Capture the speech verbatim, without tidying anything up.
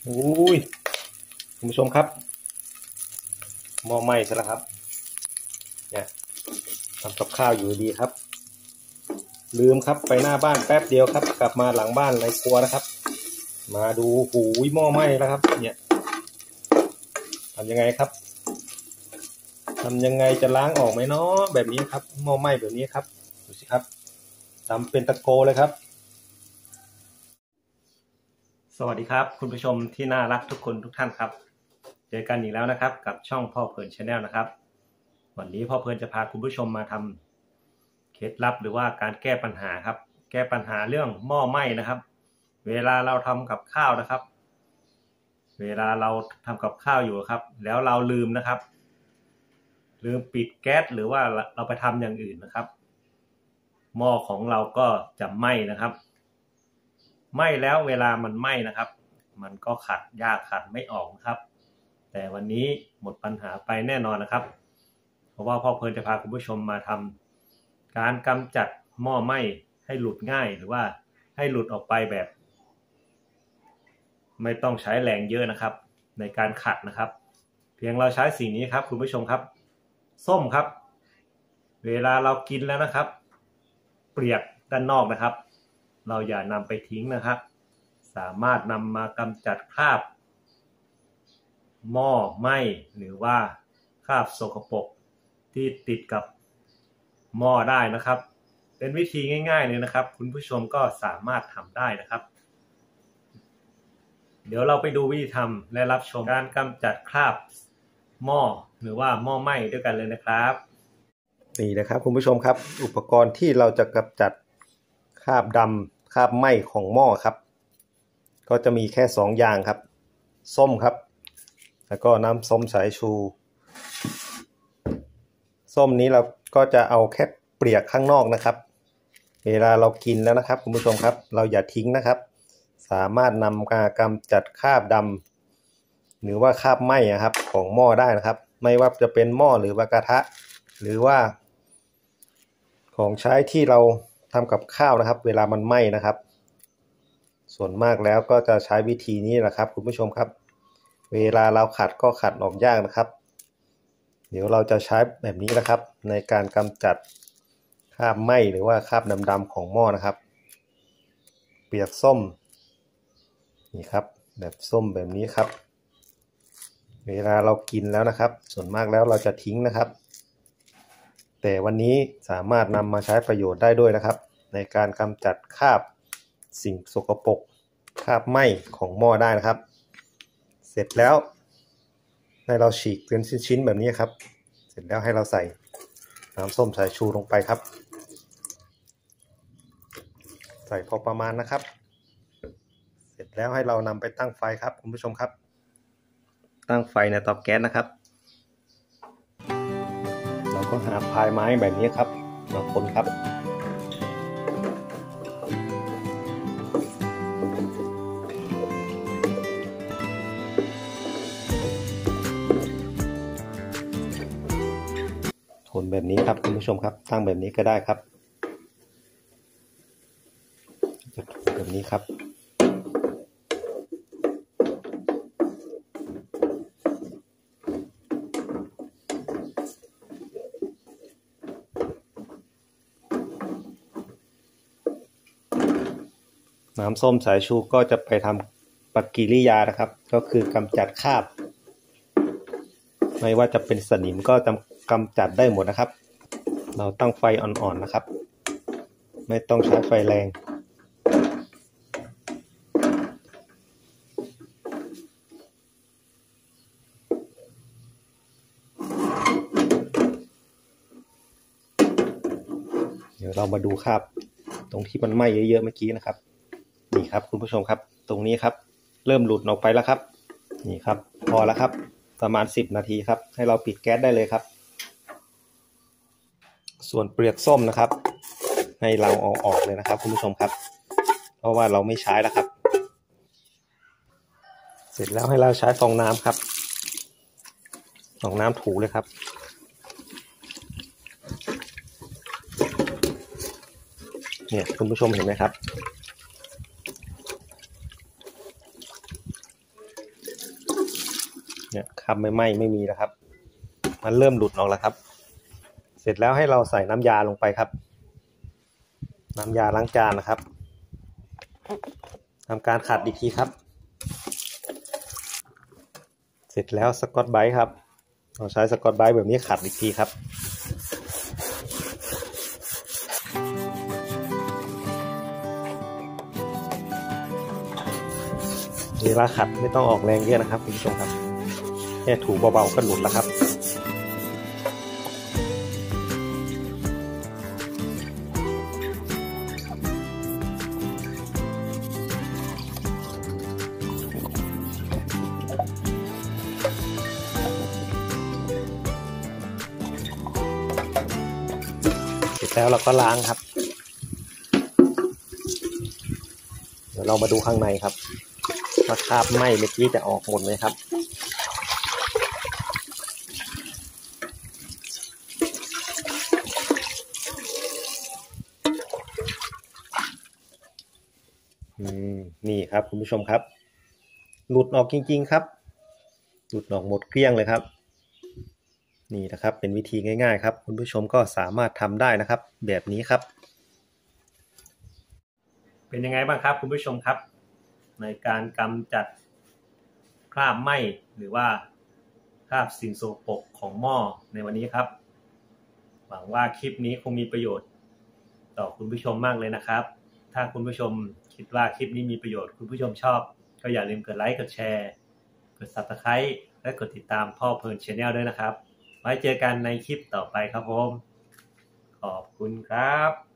อุ้ยคุณผู้ชมครับหม้อไหม้ซะแล้วครับเนี่ยทำกับข้าวอยู่ดีครับลืมครับไปหน้าบ้านแป๊บเดียวครับกลับมาหลังบ้านในครัวนะครับมาดูหูยหม้อไหม้แล้วครับเนี่ยทำยังไงครับทำยังไงจะล้างออกไหมเนาะแบบนี้ครับหม้อไหม้แบบนี้ครับดูสิครับทำเป็นตะโกเลยครับสวัสดีครับคุณผู้ชมที่น่ารักทุกคนทุกท่านครับเจอกันอีกแล้วนะครับกับช่องพ่อเพลินชาแนลนะครับวันนี้พ่อเพลินจะพาคุณผู้ชมมาทำเคล็ดลับหรือว่าการแก้ปัญหาครับแก้ปัญหาเรื่องหม้อไหม้นะครับเวลาเราทำกับข้าวนะครับเวลาเราทำกับข้าวอยู่ครับแล้วเราลืมนะครับลืมปิดแก๊สหรือว่าเราไปทำอย่างอื่นนะครับหม้อของเราก็จะไหม้นะครับไหม้แล้วเวลามันไหม้นะครับมันก็ขัดยากขัดไม่ออกนะครับแต่วันนี้หมดปัญหาไปแน่นอนนะครับเพราะว่าพ่อเพลินจะพาคุณผู้ชมมาทำการกำจัดหม้อไหม้ให้หลุดง่ายหรือว่าให้หลุดออกไปแบบไม่ต้องใช้แรงเยอะนะครับในการขัดนะครับเพียงเราใช้สิ่งนี้ครับคุณผู้ชมครับส้มครับเวลาเรากินแล้วนะครับเปลือกด้านนอกนะครับเราอย่านำไปทิ้งนะครับสามารถนำมากำจัดคราบหม้อไหม้หรือว่าคราบสกปรกที่ติดกับหม้อได้นะครับเป็นวิธีง่ายๆเลยนะครับคุณผู้ชมก็สามารถทำได้นะครับเดี๋ยวเราไปดูวิธีทำและรับชมการกำจัดคราบหม้อหรือว่าหม้อไหม้ด้วยกันเลยนะครับนี่นะครับคุณผู้ชมครับอุปกรณ์ที่เราจะกำจัดคราบดำคราบไหม้ของหม้อครับก็จะมีแค่สองอย่างครับส้มครับแล้วก็น้ำส้มสายชูส้มนี้เราก็จะเอาแค่เปลือกข้างนอกนะครับเวลาเรากินแล้วนะครับคุณผู้ชมครับเราอย่าทิ้งนะครับสามารถนำมากำจัดคราบดำหรือว่าคราบไหม้ครับของหม้อได้นะครับไม่ว่าจะเป็นหม้อหรือว่ากระทะหรือว่าของใช้ที่เราทำกับข้าวนะครับเวลามันไหม้นะครับส่วนมากแล้วก็จะใช้วิธีนี้แหละครับคุณผู้ชมครับเวลาเราขัดก็ขัดออกยากนะครับเดี๋ยวเราจะใช้แบบนี้นะครับในการกำจัดคราบไหม้หรือว่าคราบดำๆของหม้อนะครับเปียกส้มนี่ครับแบบส้มแบบนี้ครับเวลาเรากินแล้วนะครับส่วนมากแล้วเราจะทิ้งนะครับแต่วันนี้สามารถนำมาใช้ประโยชน์ได้ด้วยนะครับในการกำจัดคราบสิ่งสกปรกคราบไหม้ของหม้อได้นะครับเสร็จแล้วให้เราฉีกเป็นชิ้นๆแบบนี้ครับเสร็จแล้วให้เราใส่น้ำส้มสายชูลงไปครับใส่พอประมาณนะครับเสร็จแล้วให้เรานำไปตั้งไฟครับคุณผู้ชมครับตั้งไฟในเตาแก๊สนะครับเราก็หาพายไม้แบบนี้ครับมาคนครับคนแบบนี้ครับคุณผู้ชมครับตั้งแบบนี้ก็ได้ครับจะถูแบบนี้ครับน้ำส้มสายชูก็จะไปทำปฏิกิริยานะครับก็คือกำจัดคราบไม่ว่าจะเป็นสนิมก็จะกำจัดได้หมดนะครับเราตั้งไฟอ่อนๆนะครับไม่ต้องใช้ไฟแรงเดี๋ยวเรามาดูคราบตรงที่มันไหม้เยอะๆเมื่อกี้นะครับนี่ครับคุณผู้ชมครับตรงนี้ครับเริ่มหลุดออกไปแล้วครับนี่ครับพอแล้วครับประมาณสิบนาทีครับให้เราปิดแก๊สได้เลยครับส่วนเปลือกส้มนะครับให้เราเอาออกเลยนะครับคุณผู้ชมครับเพราะว่าเราไม่ใช้แล้วครับเสร็จแล้วให้เราใช้ฟองน้ำครับฟองน้ำถูเลยครับเนี่ยคุณผู้ชมเห็นไหมครับครับไม่ไหม้ไม่มีแล้วครับมันเริ่มหลุดออกแล้วครับเสร็จแล้วให้เราใส่น้ำยาลงไปครับน้ำยาล้างจานนะครับทำการขัดอีกทีครับเสร็จแล้วสกอตไบรท์ครับเราใช้สกอตไบรท์แบบนี้ขัดอีกทีครับเวลาขัดไม่ต้องออกแรงเยอะนะครับคุณผู้ชมครับแค่ถูเบาๆก็หลุดแล้วครับเสร็จแล้วเราก็ล้างครับเดี๋ยวเรามาดูข้างในครับว่าคราบไหม้เมื่อกี้จะออกหมดไหมครับอืมนี่ครับคุณผู้ชมครับหลุดออกจริงๆครับหลุดออกหมดเกลี้ยงเลยครับนี่นะครับเป็นวิธีง่ายๆครับคุณผู้ชมก็สามารถทำได้นะครับแบบนี้ครับเป็นยังไงบ้างครับคุณผู้ชมครับในการกำจัดคราบไหม้หรือว่าคราบสิ่งโสโครกของหม้อในวันนี้ครับหวังว่าคลิปนี้คงมีประโยชน์ต่อคุณผู้ชมมากเลยนะครับถ้าคุณผู้ชมคิดว่าคลิปนี้มีประโยชน์คุณผู้ชมชอบก็อย่าลืมกดไลค์กดแชร์กด ซับสไครบ์ และกดติดตามพ่อเพลิน Channel ด้วยนะครับไว้เจอกันในคลิปต่อไปครับผมขอบคุณครับ